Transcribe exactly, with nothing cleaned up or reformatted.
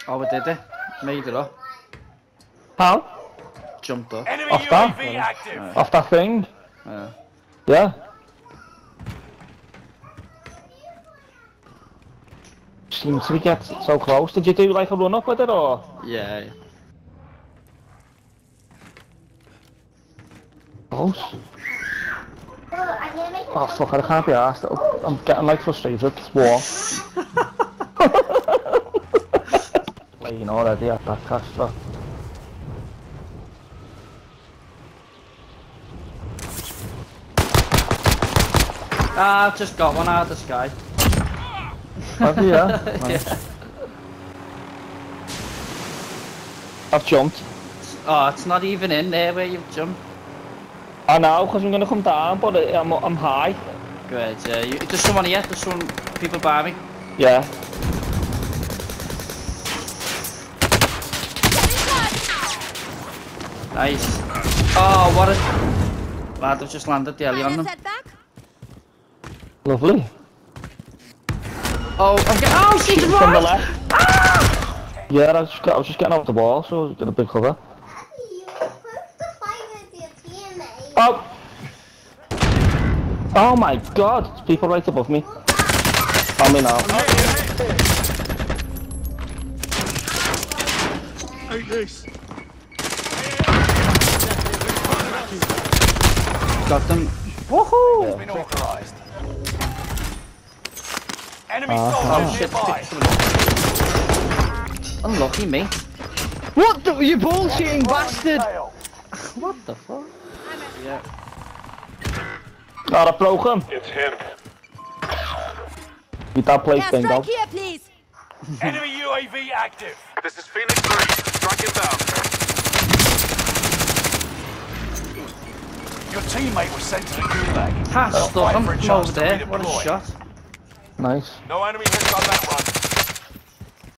Oh, we did it. Made it up. How? Jumped up. Enemy Off U A that? V active. Yeah. Off that thing? Yeah. Yeah. Seems to get so close. Did you do like a run up with it or? Yeah. yeah. Close. Oh fuck, I can't be arsed. I'm getting like frustrated. It's war. Playing already at that cash drop. Ah, I've just got one out of the sky. Have you, yeah? Nice. Yeah. I've jumped. Oh, it's not even in there where you've jumped. I know, because I'm going to come down, but I'm, I'm high. Great, yeah. You, there's someone here, there's some people by me. Yeah. Nice. Oh, what a... Lad, I've just landed the alley on them. Lovely. Oh, I'm getting... Oh, she's From right! the left. Ah! Yeah, I was, just, I was just getting off the wall, so I was getting a big cover. Oh! Oh my god, there's people right above me. On me now. Take this. Got them. Woohoo! It's been authorized. Enemy Uh, soldiers oh, nearby. shit. Unlucky me. What the, you bullshitting bastard? What the fuck? Yeah. Oh, I broke him. It's him. Beat that place, Yeah, bingo. strike here, please. Enemy U A V active. This is Phoenix three. Strike inbound. Your teammate was sent to the gulag. Ha, They'll stuck fight him for a from chance over to there. What a redeploy. shot. Nice. No enemy hits on that